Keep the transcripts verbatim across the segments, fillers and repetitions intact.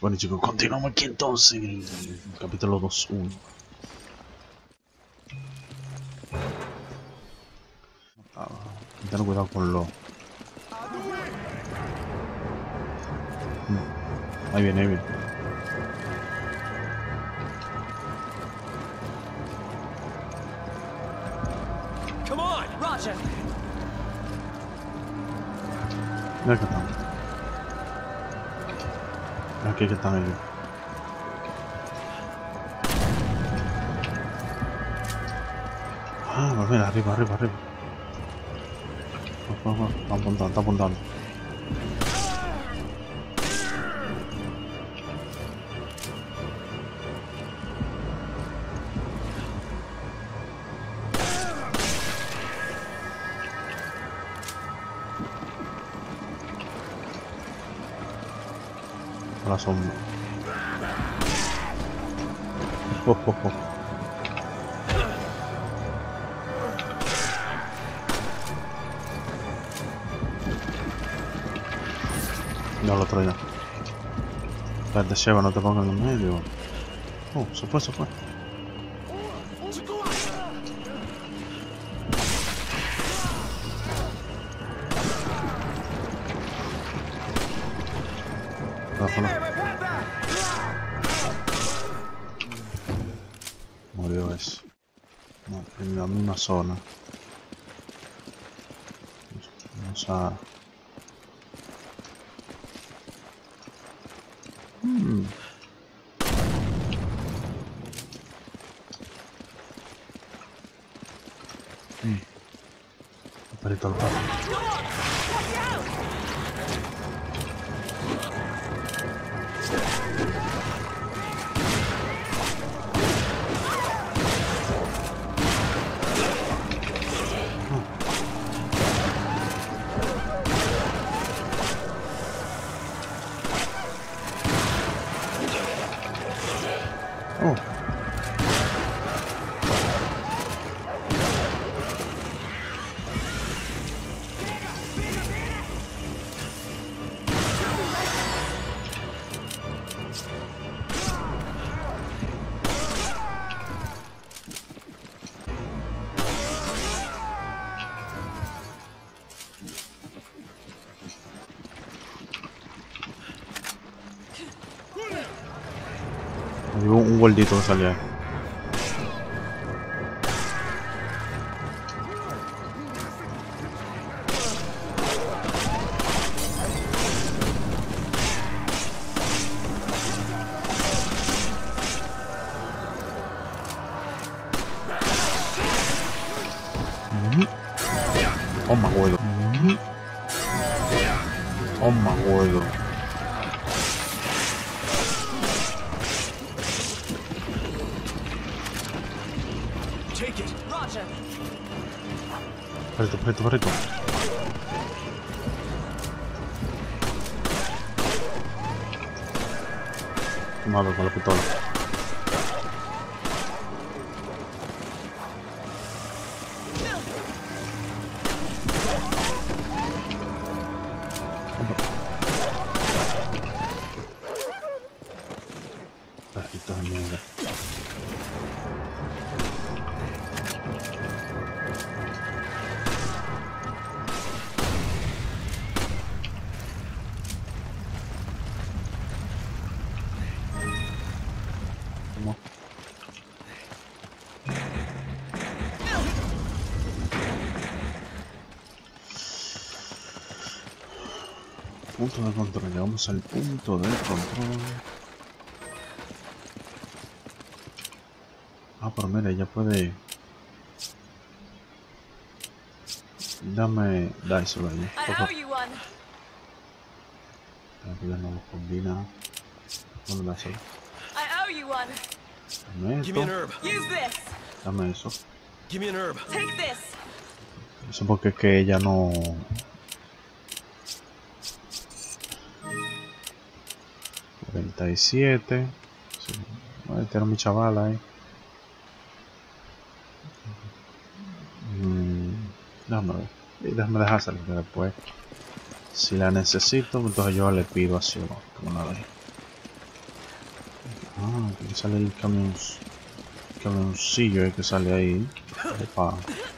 Bueno chicos, continuamos aquí entonces en el, el capítulo dos punto uno. Ah, tener cuidado con lo... Mm, ahí viene, ahí viene. Come on, Roger. Mira que están. Aquí que están ellos. Ah, mira, arriba, arriba, arriba. Está apuntando, está apuntando. A la sombra. Oh, oh, oh. No lo traigo. Espérate, Sheva, no te pongas en el medio. Oh, se fue, se fue. Murió ese. No, en la misma zona. Vamos a... Hmm. Hmm. El perito al paso. Oh. Hay un, un gordito que salía ahí. Oh my god. Oh my god. Take it, Roger. Perrito, perrito, perrito. Malo con la pistola. Perrito de mierda. ¿Cómo? Punto de control, llegamos al punto de control. Ah, pero mira, ya puede... Dame... Dárselo ahí. Aquí ya no lo combina. Dame dárselo. Dame Give me an esto. herb. Dame eso. Give me an herb. Eso porque es que ella no... cuarenta y siete. Sí. Voy a tener mi chavala ahí. Mm, déjame ver. Y déjame dejársela que después, si la necesito, entonces yo le pido así o no. Una vez. Ah, aquí sale el camión. El camioncillo que sale ahí. Opa.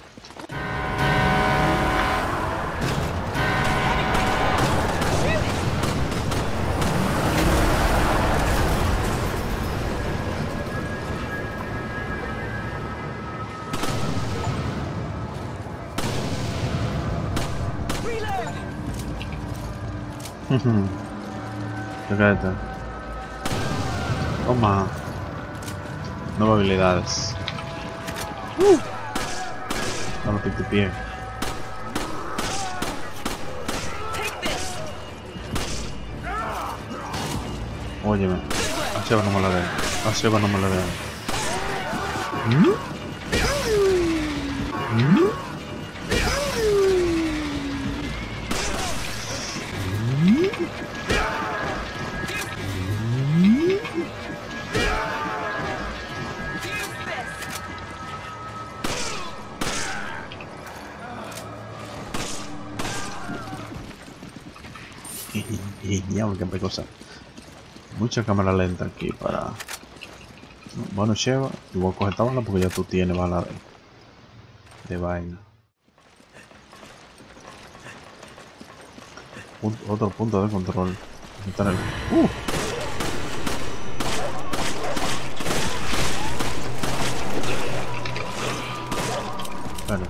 Fíjate. Toma. Nuevas habilidades. Uh. No lo pique pie. Óyeme. A Sheva no me la den. A Sheva no me la den. ¿Mm? ¿Mm? Y diablo, qué cosa. Mucha cámara lenta aquí para. Bueno, Sheva, tú voy a coger esta bala porque ya tú tienes bala de, de vaina. Punto, otro punto de control. Está en el... ¡Uh! Bueno.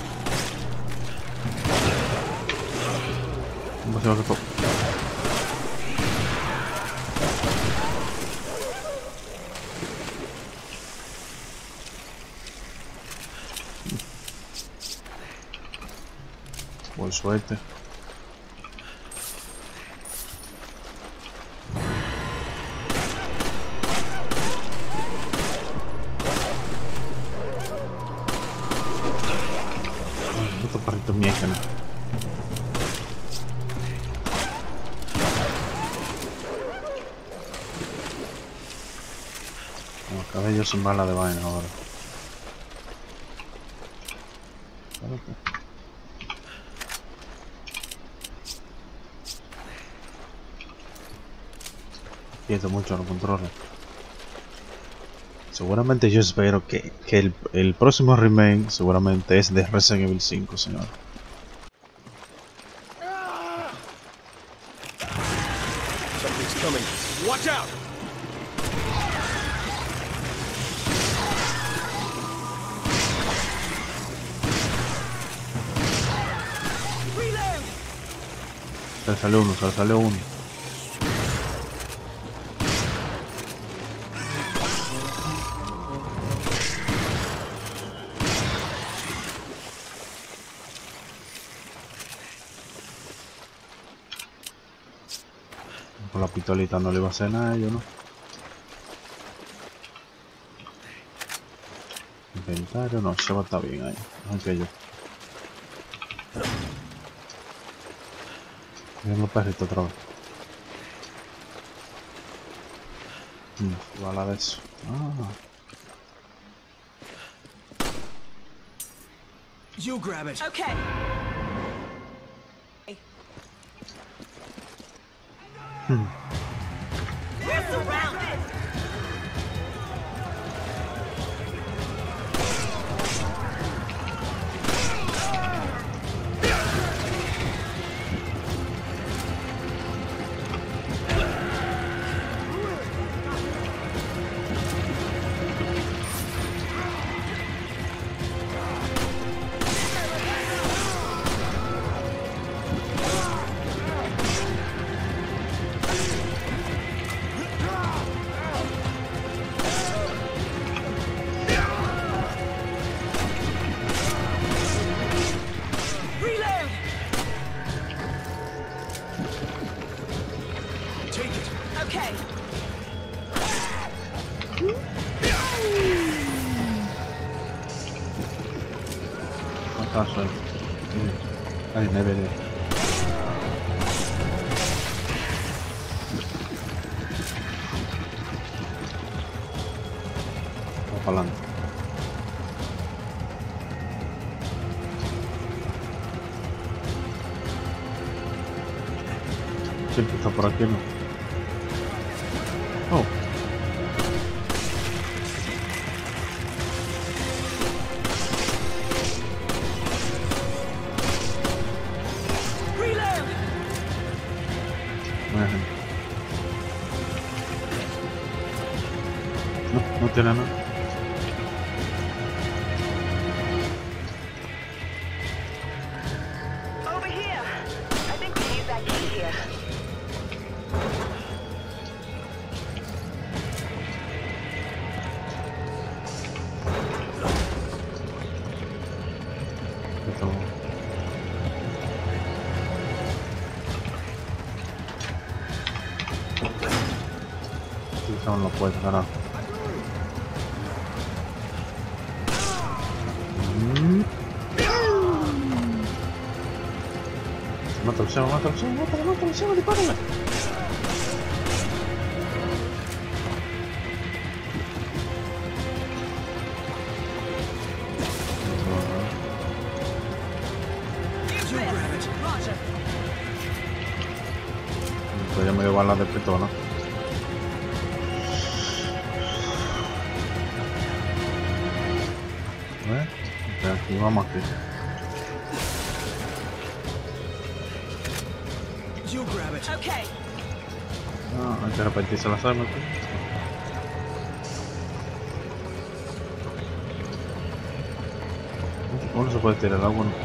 ¿Cómo se va a hacer? Por suerte. Otro perrito miécano. Los cabellos sin bala de vaina ahora. Espérate. Pierdo mucho los controles. Seguramente yo espero que, que el, el próximo remake seguramente es de Resident Evil cinco, señor. Something's coming. Watch out! Se le salió uno, se le salió uno. Con la pistolita no le iba a hacer nada a ellos, ¿no? Inventario, no, Sheva está bien ahí. Aunque yo. Miren los perritos otra vez. Mm, bala de eso. Ah. You grab it. Okay. Hmm. We're surrounded. Okay. Acaso. Ahí me veré. Vamos para adelante. Siempre está por aquí, ¿no? Oh. Esto... Usaban la puerta, carajo. Mata al cielo, mata al cielo, mata, mata al cielo, dispárale. Pues ya me dio balas de pistola. ¿Ves? Aquí vamos aquí. You grab it. Okay. Ah, hay que repetirse las armas. Uno se puede tirar el agua, ¿no?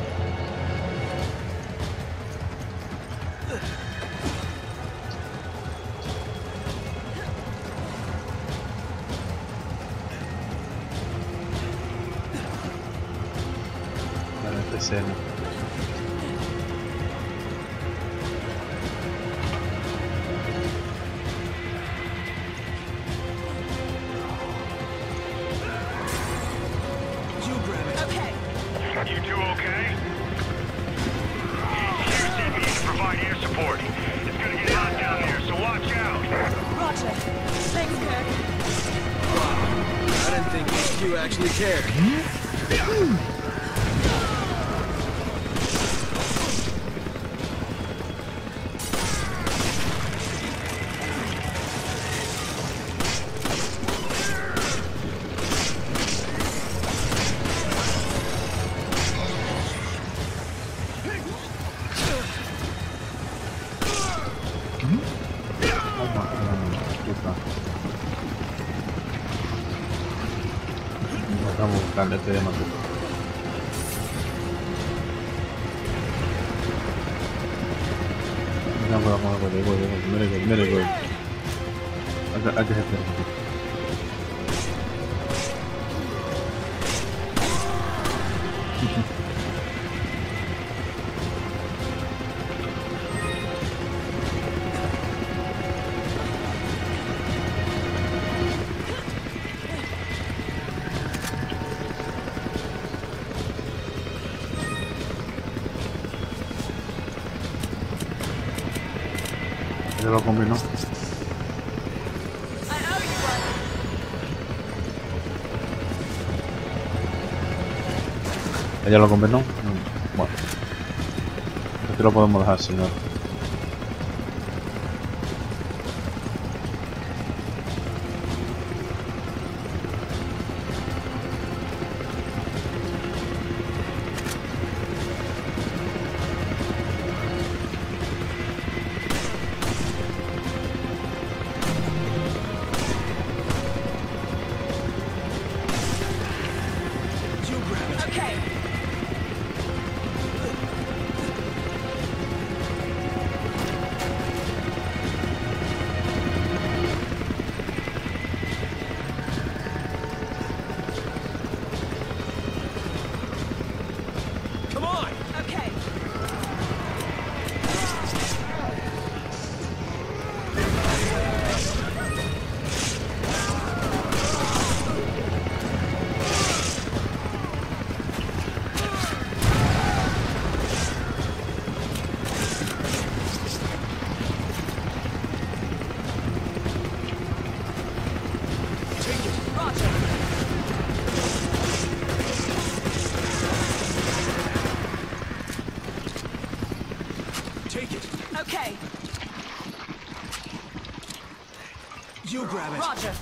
Para esta escena. You grab it. Okay. You two okay? Q C B to provide air support. It's gonna get hot down there, so watch out. Roger. Thanks, Kirk. I didn't think H Q actually cared. Vamos a buscarle este diamante. Vamos a ver, voy, voy, voy, mire, voy, mire, voy. Acá, acá se espera. Ya lo combinó. I owe you one. Ella lo combinó. Bueno, aquí lo podemos dejar, señor. You grab it. Okay. Come on. Okay. Take it. Roger. Take it. Okay. You grab it. Roger.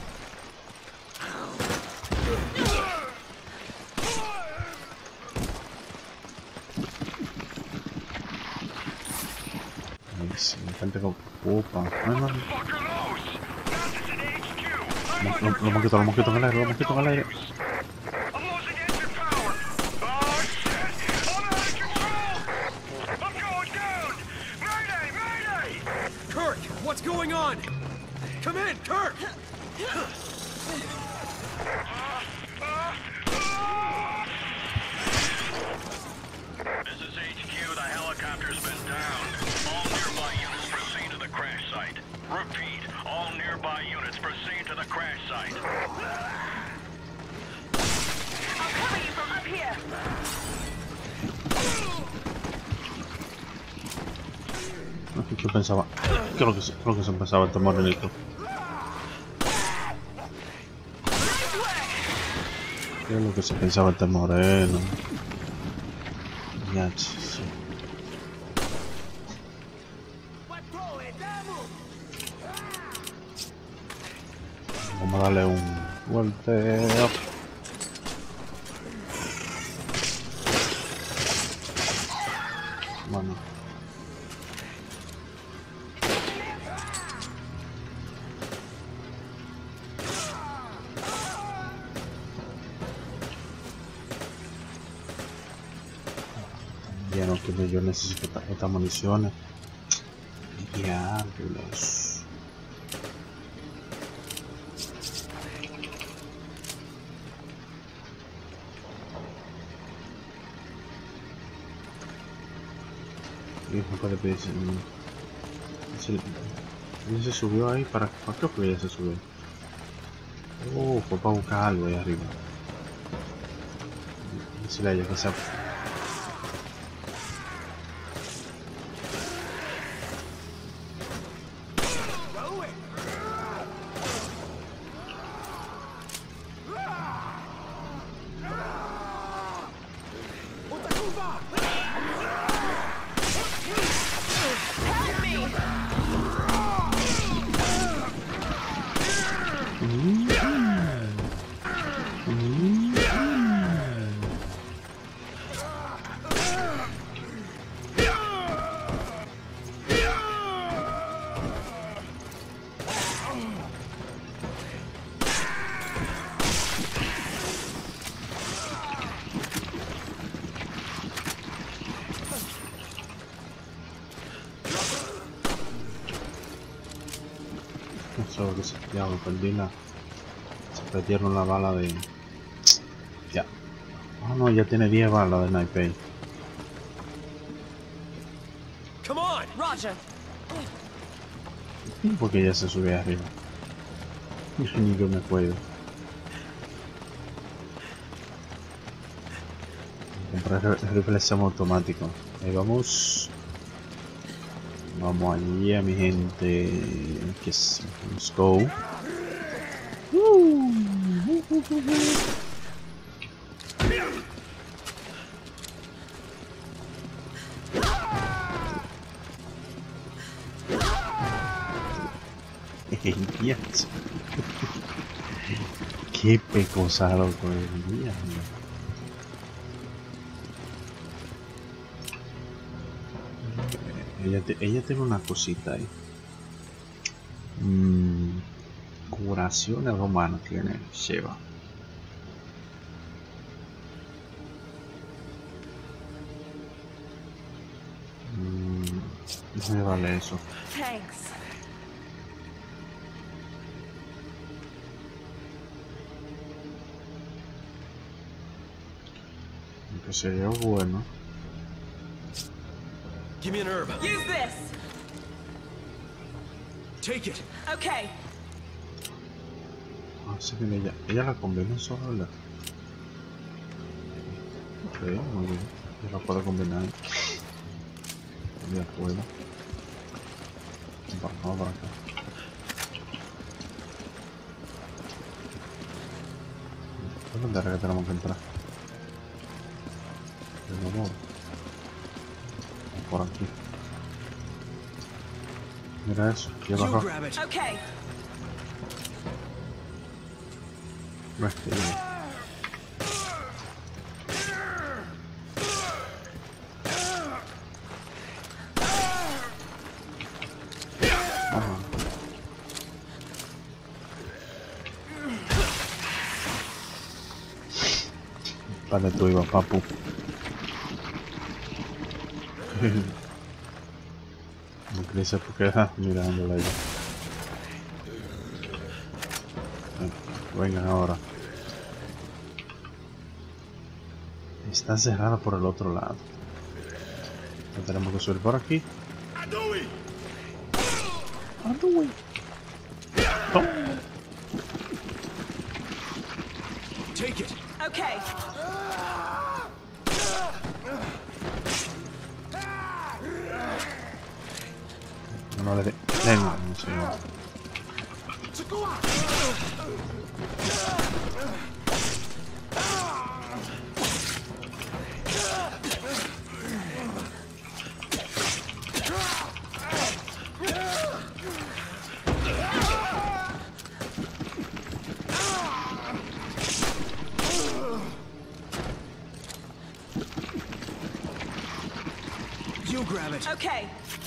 Ay, sí, me encanta como... Opa. Ay, no. Fuck are those? That's an H Q. I'm Los under los mosquitos, los mosquitos en el aire, los mosquitos en el aire. I'm losing engine power. Oh shit! I'm out of control. I'm going down. Mayday! Mayday! Kirk, what's going on? Come in, Kirk. ¿Qué pensaba? ¿Qué es lo que se, lo que se pensaba este morenito? ¿Qué es lo que se pensaba este moreno? Ya, sí. Vamos a darle un golpeo. Bueno. Ya no, que yo necesito esta- estas municiones. Diablos. Hijo, puede pedir. Se, ella se subió ahí. ¿Para, ¿para qué fue ella se subió? Oh, fue para buscar algo ahí arriba. Decirle a ella que sea. Solo que se, ya me perdí la, se perdieron la bala de, ya, oh no, ya tiene diez balas de sniper. Come on! Roger. Porque ya se subió arriba. Ni yo me acuerdo. Comprar el rifle semiautomático. Ahí vamos. Vamos allí, mi gente. Que es, let's go. Yes. Qué pecosa loco el día. Ella, te, ella tiene una cosita ahí. Mm, curaciones romanas tiene Sheva. Mm, no me vale eso. Thanks. Que sería bueno. Give me an herb. Use this. Take it. Okay. Ah, sí, que ella, ella la combina sola. Ok, muy bien. Ella la puede combinar. Ya puedo. Vamos para acá. ¿Dónde es que tenemos que entrar? De nuevo. Por aquí. Mira eso, aquí You abajo. grab it. Okay. Este, Dale tú, iba, papu. No crece porque está mirándola ahí. Vengan ahora. Está cerrada por el otro lado. No tenemos que subir por aquí. Adui! Adui. Oh. Take it. Okay. No le de... Venga, no sé. You grab it. Okay.